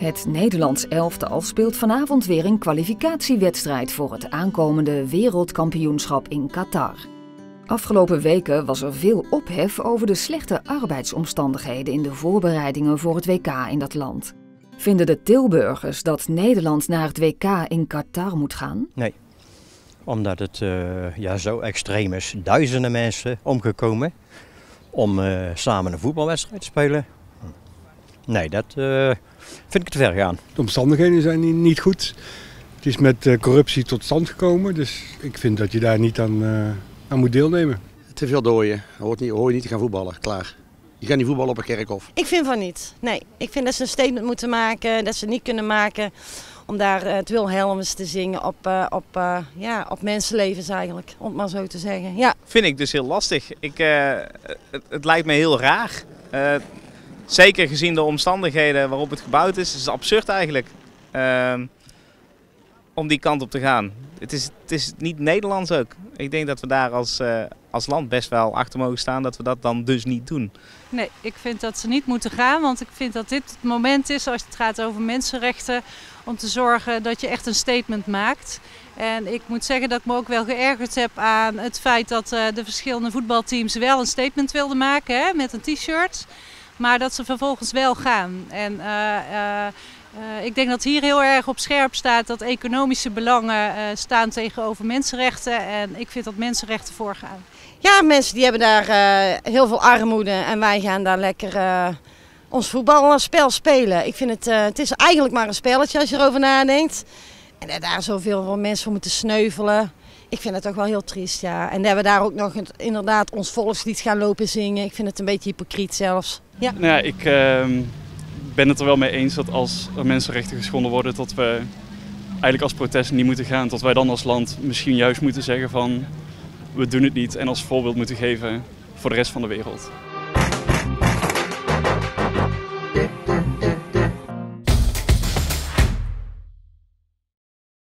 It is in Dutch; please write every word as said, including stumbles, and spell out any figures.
Het Nederlands elftal speelt vanavond weer een kwalificatiewedstrijd voor het aankomende wereldkampioenschap in Qatar. Afgelopen weken was er veel ophef over de slechte arbeidsomstandigheden in de voorbereidingen voor het W K in dat land. Vinden de Tilburgers dat Nederland naar het W K in Qatar moet gaan? Nee, omdat het uh, ja, zo extreem is. Duizenden mensen omgekomen om uh, samen een voetbalwedstrijd te spelen. Nee, dat uh, vind ik te ver gaan. De omstandigheden zijn niet goed. Het is met uh, corruptie tot stand gekomen, dus ik vind dat je daar niet aan, uh, aan moet deelnemen. Te veel dooien, hoor je, hoor je niet te gaan voetballen, klaar. Je gaat niet voetballen op een kerkhof. Ik vind van niet, nee. Ik vind dat ze een statement moeten maken, dat ze het niet kunnen maken om daar uh, het Wilhelmus te zingen op, uh, op, uh, ja, op mensenlevens eigenlijk, om het maar zo te zeggen. Ja. Vind ik dus heel lastig. Ik, uh, het, het lijkt me heel raar. Uh, Zeker gezien de omstandigheden waarop het gebouwd is, is het absurd eigenlijk uh, om die kant op te gaan. Het is, het is niet Nederlands ook. Ik denk dat we daar als, uh, als land best wel achter mogen staan dat we dat dan dus niet doen. Nee, ik vind dat ze niet moeten gaan, want ik vind dat dit het moment is als het gaat over mensenrechten om te zorgen dat je echt een statement maakt. En ik moet zeggen dat ik me ook wel geërgerd heb aan het feit dat uh, de verschillende voetbalteams wel een statement wilden maken, hè, met een t-shirt. Maar dat ze vervolgens wel gaan. En uh, uh, uh, ik denk dat hier heel erg op scherp staat dat economische belangen uh, staan tegenover mensenrechten. En ik vind dat mensenrechten voorgaan. Ja, mensen die hebben daar uh, heel veel armoede en wij gaan daar lekker uh, ons voetbalspel spelen. Ik vind het, uh, het is eigenlijk maar een spelletje als je erover nadenkt. En dat daar zoveel mensen voor moeten sneuvelen. Ik vind het toch wel heel triest, ja. En dat we daar ook nog inderdaad ons volkslied gaan lopen zingen. Ik vind het een beetje hypocriet zelfs. Ja. Nou ja, ik uh, ben het er wel mee eens dat als er mensenrechten geschonden worden, dat we eigenlijk als protest niet moeten gaan. Dat wij dan als land misschien juist moeten zeggen van we doen het niet en als voorbeeld moeten geven voor de rest van de wereld.